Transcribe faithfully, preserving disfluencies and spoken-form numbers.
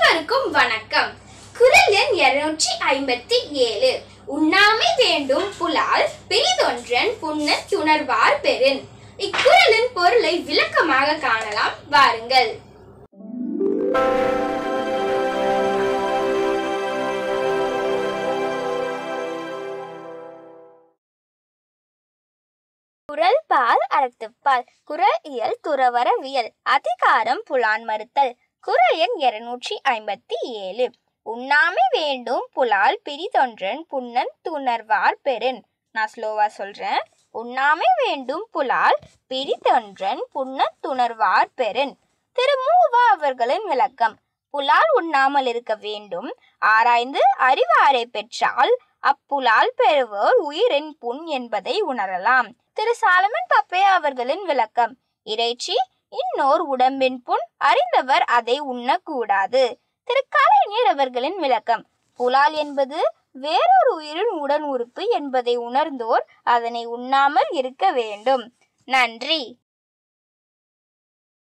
அனைவருக்கும் வணக்கம். குறள் எண் இருநூற்றி ஐம்பத்தி ஏழு. உண்ணாமை வேண்டும் புலால் பிறிதொன்றன் புண்ணத் துணர்வார் பெறின். இக்குறளின் பொருளை விளக்கமாக காணலாம், வாருங்கள். குறள் பால் அறத்துப்பால். குறள் இயல் துறவரவியல். அதிகாரம் புலால் மறுத்தல். குறள் எண் இருநூற்றி ஐம்பத்தி ஏழு. உண்ணாமை வேண்டும் புலால் பிறிதொன்றன் புண்ணன் துணர்வார் பெறின். நான் ஸ்லோவா சொல்றேன். உண்ணாமை வேண்டும் புலால் பிறிதொன்றன் புண்ணன் துணர்வார் பெறின். திருமூவா அவர்களின் விளக்கம். புலால் உண்ணாமல் இருக்க வேண்டும். ஆராய்ந்து அறிவாரை பெற்றால் அப்புலால் பெறுவோர் உயிரின் புண் என்பதை உணரலாம். திரு சாலமன் பப்பையா அவர்களின் விளக்கம். இறைச்சி இன்னோர் உடம்பின் புண் அறிந்தவர் அதை உண்ணக்கூடாது. திரு கலைஞர் அவர்களின் விளக்கம். புலால் என்பது வேறொரு உயிரின் உடன் உறுப்பு என்பதை உணர்ந்தோர் அதனை உண்ணாமல் இருக்க வேண்டும். நன்றி.